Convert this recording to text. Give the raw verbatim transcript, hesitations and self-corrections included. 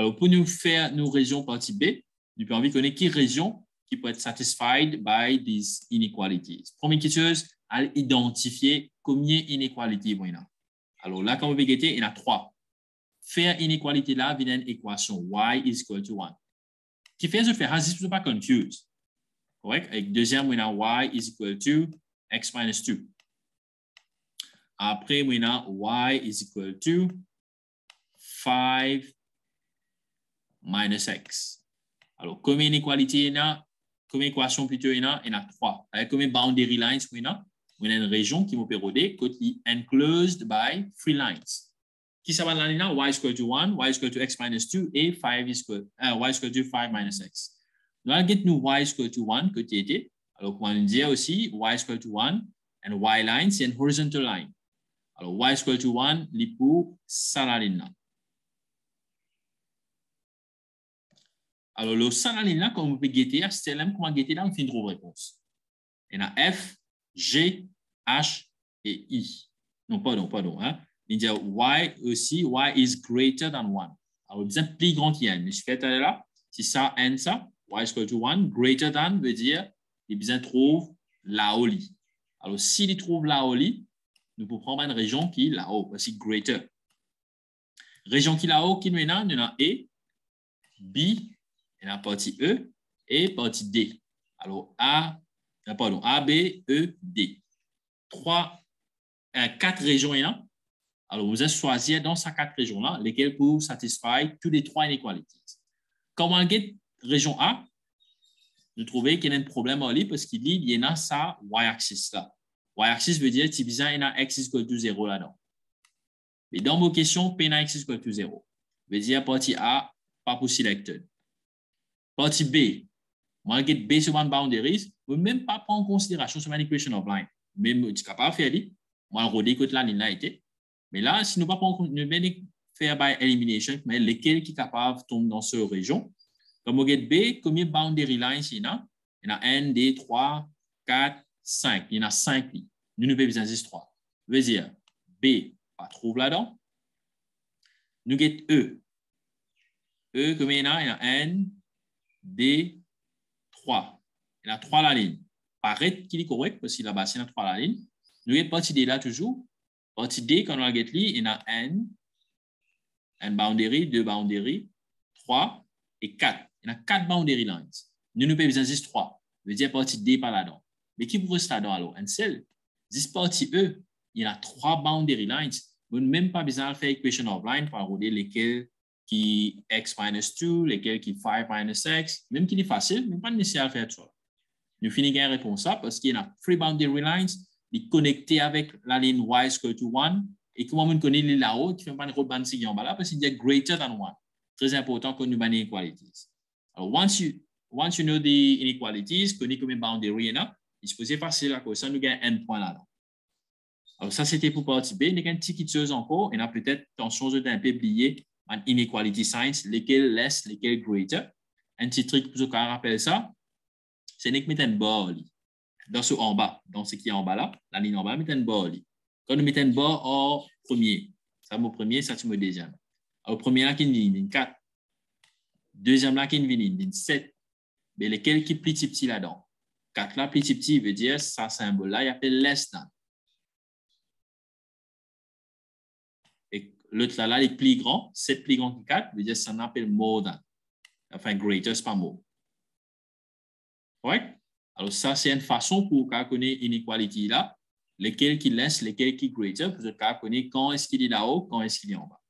Alors, pour nous faire nos régions partie B, nous pouvons connaître quelle région qui peut être satisfied by these inequalities. Première question, à identifier combien d'inéqualités il y a. Alors là, quand vous regardez, il y en a trois. Faire inéqualité là vient d'une équation y is equal to one. Qui fait ce faire, si vous ne pas confuse. Correct? Avec deuxième, il y a y is equal to x minus two. Après, il y a y is equal to five minus x. Alors, combien d'inéqualités il y a? Combien d'équations plutôt il y a? Il y en a trois. Avec combien de boundary lines il y a? Il y a une région qui m'a pérodé, qui est enclosed by three lines. Qui s'appelle la ligne là? Y is equal to one, y is equal to x minus two, et five is equal, uh, y is equal to five minus x. Nous allons get nous y is equal to one, que tu étais. Alors, on va dire aussi y is equal to one, and y line, c'est une horizontal line. Alors, y is equal to one, les pour ça la ligne là. Alors, le ça la ligne là, comme on peut guetter, c'est là qu'on va guetter là, on fait une trouve réponse. Il y a F, G, H et I. Non, pardon, pardon. Hein? Il dit Y aussi, Y is greater than one. Alors, bien plus grand qu'il y a. Mais je fais là, si ça, N, ça, Y is equal to one, greater than veut dire, il bien trouve là-haut. Alors, s'il si trouve là-haut, nous pouvons prendre une région qui est là-haut, voici greater. Région qui est là-haut, qui nous est là, il y en a E, B, il y en a partie E et partie D. Alors, A, pardon, A, B, E, D. Trois, euh, quatre régions, il y en a. Alors, vous allez choisir dans ces quatre régions-là, lesquelles pour satisfaire tous les trois inéqualités. Quand on regarde région A, nous trouvons qu'il y a un problème en lui parce qu'il y en a ça y-axis là. Y-axis veut dire qu'il y a x is equal to zéro là-dedans. Mais dans vos questions, P x is equal to zéro. Veut dire partie A, pas pour selected. Partie B, moi, je B sur one boundaries, vous ne même pas prendre en considération sur une equation of line. Mais je suis capable de faire ça. Moi, je redécoute la ligne là été. Mais là, si nous ne pas faire by elimination, mais lesquels qui sont capables de tomber dans cette région, comme on regarde B, combien de boundary lines il y en a? Il y en a un, deux, trois, quatre, cinq. Il y en a cinq. Nous ne pouvons pas besoin trois. Veut dire, B, pas trouve là-dedans. Nous regardons E. E, combien il y en a? Il y en a un, deux, trois. Il y en a trois la ligne. Paraît qu'il est correct parce qu'il a bas, il y en a trois la ligne. Nous regardons partie D là toujours. Partie D, quand on regarde lui, il y en a un, un boundary, deux boundary, trois et quatre. Il y en a quatre boundary lines. Nous nous pouvons besoin de trois. Ça veut dire partie D par là-dedans. Mais qui vous reste là-dedans alors? Un seul. This partie E, il y a trois boundary lines. Vous n'avez même pas besoin de faire equation of line pour regarder lesquels qui x minus deux, lesquels qui five minus x. Même qui est facile, mais pas nécessaire de faire ça. Nous finissons la réponse là parce qu'il y a three boundary lines. Il est connecté avec la ligne y is equal to one et comment on connaît les là-haut qui ne fait pas une route bande en bas là parce qu'il y a greater than one. Très important qu'on nous banne inequalities. Alors, once you, once you know the inequalities, connaît combien de boundaries il y a, il se posait facile à cause ça, nous gagnons un point là. Alors, ça, c'était pour partie B. Il y a une petite chose encore. Il y a peut-être, attention, je un peu oublié, un inequality signs, lesquels less, lesquels greater. Un petit truc pour qu'on rappelle ça, c'est qu'on met un barre dans ce en bas, dans ce qui est en bas là, la ligne en bas, met un barre. Quand nous mettons un barre au premier, ça c'est au premier, ça c'est au deuxième. Au premier là, qui est une ligne quatre. Deuxième là, qui est une ligne sept. Mais lesquels qui est plus petit là-dedans? quatre là, plus petit veut dire, ça symbole là, il appelle less than. Et l'autre là, là, il est plus grand, sept plus grand que quatre, veut dire, ça s'appelle more than. Enfin, greater, c'est pas more. Ouais? Alors, ça, c'est une façon pour connaître l'inéqualité là, lesquels qui laissent, lesquels qui greater, pour connaître quand est-ce qu'il est là-haut, quand est-ce qu'il est en bas.